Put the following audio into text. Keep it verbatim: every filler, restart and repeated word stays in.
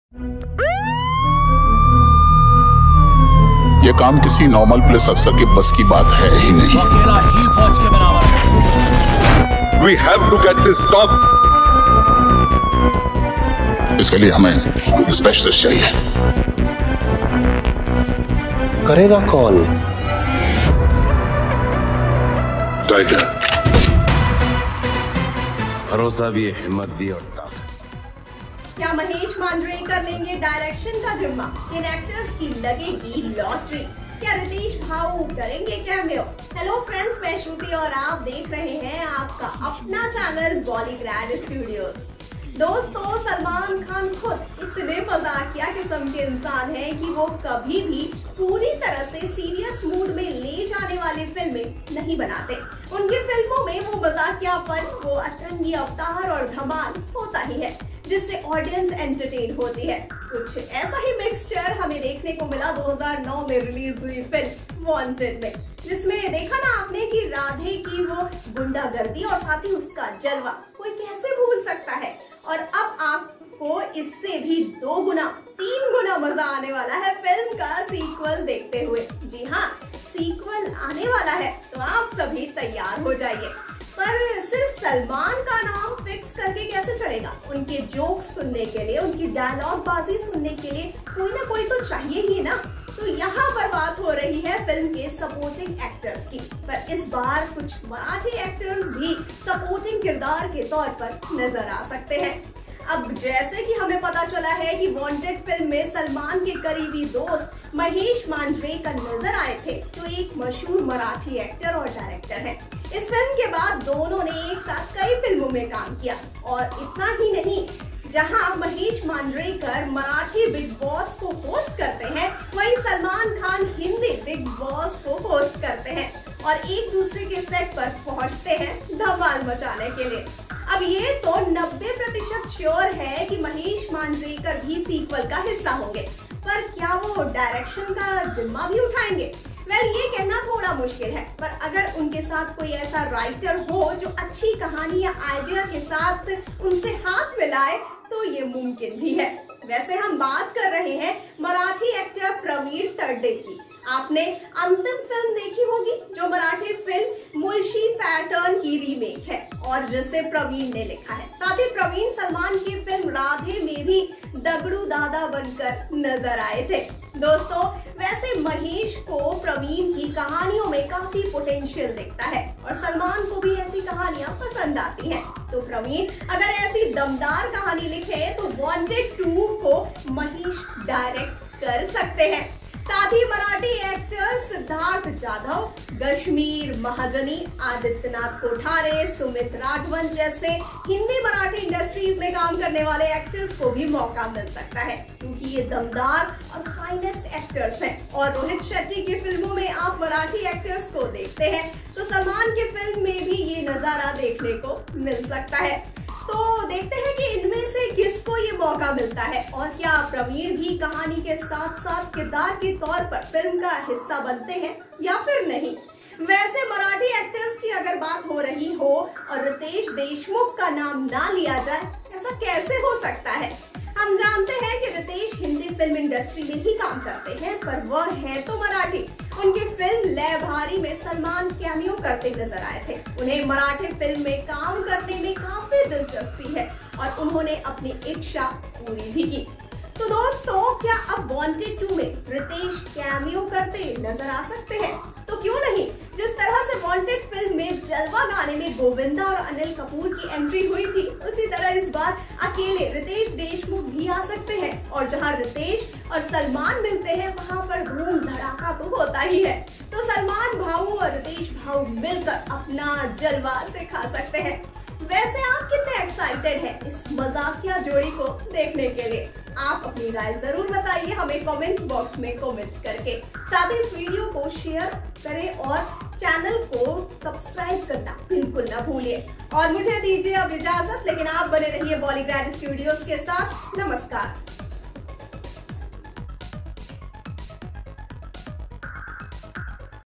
ये काम किसी नॉर्मल पुलिस अफसर के बस की बात है ही नहीं। अकेला ही फौज के बराबर है। We have to get this stop। इसके लिए हमें स्पेशलिस्ट चाहिए। करेगा कौन? टाइगर। भरोसा भी है, हिम्मत भी और ताकत। क्या महेश मांजरेकर लेंगे डायरेक्शन का जिम्मा? इन एक्टर्स की लगेगी लॉटरी? क्या रितेश भाऊ करेंगे कैमियो? हेलो फ्रेंड्स, मैं श्रुति और आप देख रहे हैं आपका अपना चैनल बॉलीग्रैड स्टूडियोज। दोस्तों, सलमान खान खुद इतने मजाकिया किस्म के इंसान हैं कि वो कभी भी पूरी तरह से सीरियस मूड में ले जाने वाली फिल्में नहीं बनाते। उनकी फिल्मों में वो मजाकियापन, वो अतरंगी अवतार और धमाल होता ही है, जिससे ऑडियंस एंटरटेन होती है। कुछ ऐसा ही मिक्सचर हमें देखने को मिला दो हज़ार नौ में रिलीज हुई फिल्म वांटेड में, जिसमें देखा ना आपने कि राधे की वो गुंडागर्दी और साथ ही उसका जलवा कोई कैसे भूल सकता है। और अब आपको इससे भी दो गुना तीन गुना मजा आने वाला है फिल्म का सीक्वल देखते हुए। जी हाँ, सीक्वल आने वाला है, तो आप सभी तैयार हो जाइए। पर सिर्फ सलमान का नाम फिक्स करके कैसे चलेगा? उनके जोक्स सुनने के लिए, उनकी डायलॉग बाजी सुनने के लिए कोई ना कोई तो चाहिए ही ना। तो यहाँ पर बात हो रही है फिल्म के सपोर्टिंग एक्टर्स की, पर इस बार कुछ मराठी एक्टर्स भी सपोर्टिंग किरदार के तौर पर नजर आ सकते हैं। अब जैसे कि हमें पता चला है कि वांटेड फिल्म में सलमान के करीबी दोस्त महेश मांजरेकर नजर आए थे, तो एक मशहूर मराठी एक्टर और डायरेक्टर है। इस फिल्म के बाद दोनों ने एक साथ कई फिल्मों में काम किया, और इतना ही नहीं, जहां महेश मांजरेकर मराठी बिग बॉस को होस्ट करते हैं, वहीं सलमान खान हिंदी बिग बॉस को होस्ट करते हैं और एक दूसरे के सेट पर पहुंचते हैं धमाल मचाने के लिए। अब ये तो नब्बे प्रतिशत श्योर है कि महेश मांजरेकर भी सीक्वल का हिस्सा होंगे, पर क्या वो डायरेक्शन का जिम्मा भी उठाएंगे? वेल, ये कहना थोड़ा मुश्किल है, पर अगर उनके साथ कोई ऐसा राइटर हो जो अच्छी कहानी या आइडिया के साथ उनसे हाथ मिलाए, तो ये मुमकिन भी है। वैसे हम बात कर रहे हैं मराठी एक्टर प्रवीण तरडे की। आपने अंतिम फिल्म देखी होगी, जो मराठी फिल्म मुळशी पैटर्न की रीमेक है और जिसे प्रवीण ने लिखा है। साथ ही प्रवीण सलमान की फिल्म राधे में भी दगड़ू दादा बनकर नजर आए थे। दोस्तों, वैसे महेश को प्रवीण की कहानियों में काफी पोटेंशियल दिखता है और सलमान को भी ऐसी कहानियां पसंद आती हैं। तो प्रवीण अगर ऐसी दमदार कहानी लिखे तो वांटेड टू को महेश डायरेक्ट कर सकते हैं। साथ ही मराठी एक्टर सिद्धार्थ जाधव, कश्मीर महाजनी, आदित्यनाथ कोठारे, सुमित राघवन जैसे हिंदी मराठी इंडस्ट्रीज में काम करने वाले एक्टर्स को भी मौका मिल सकता है, क्योंकि ये दमदार और फाइनेस्ट एक्टर्स हैं। और रोहित शेट्टी की फिल्मों में आप मराठी एक्टर्स को देखते हैं, तो सलमान की फिल्म में भी ये नजारा देखने को मिल सकता है। तो देखते हैं कि इनमें से किसको ये मौका मिलता है, और क्या प्रवीण भी कहानी के साथ साथ किरदार के तौर पर फिल्म का हिस्सा बनते हैं या फिर नहीं। वैसे मराठी एक्टर्स की अगर बात हो रही हो और रितेश देशमुख का नाम ना लिया जाए, ऐसा कैसे हो सकता है? हम जानते हैं कि रितेश हिंदी फिल्म इंडस्ट्री में ही काम करते हैं, पर वह है तो मराठी। उनकी फिल्म लय भारी में सलमान कैमियो करते नजर आए थे। उन्हें मराठी फिल्म में काम करने में काफी दिलचस्पी है और उन्होंने अपनी इच्छा पूरी भी की। तो दोस्तों, क्या अब वांटेड टू में रितेश कैमियो करते नजर आ सकते हैं? तो क्यों नहीं। जिस तरह से वांटेड फिल्म में जलवा गाने में गोविंदा और अनिल कपूर की एंट्री हुई थी, उसी तरह इस बार अकेले रितेश देशमुख भी आ सकते हैं। और जहां रितेश और सलमान मिलते हैं, वहां पर धूम धड़ाका तो होता ही है। तो सलमान भाऊ और रितेश भाऊ मिलकर अपना जलवा दिखा सकते हैं। वैसे आप कितने एक्साइटेड हैं इस मजाकिया जोड़ी को देखने के लिए? आप अपनी राय जरूर बताइए हमें कमेंट बॉक्स में कमेंट करके। साथ ही इस वीडियो को शेयर करें और चैनल को सब्सक्राइब करना बिल्कुल ना भूलिए। और मुझे दीजिए अब इजाजत, लेकिन आप बने रहिए बॉलीग्रैड स्टूडियोज के साथ। नमस्कार।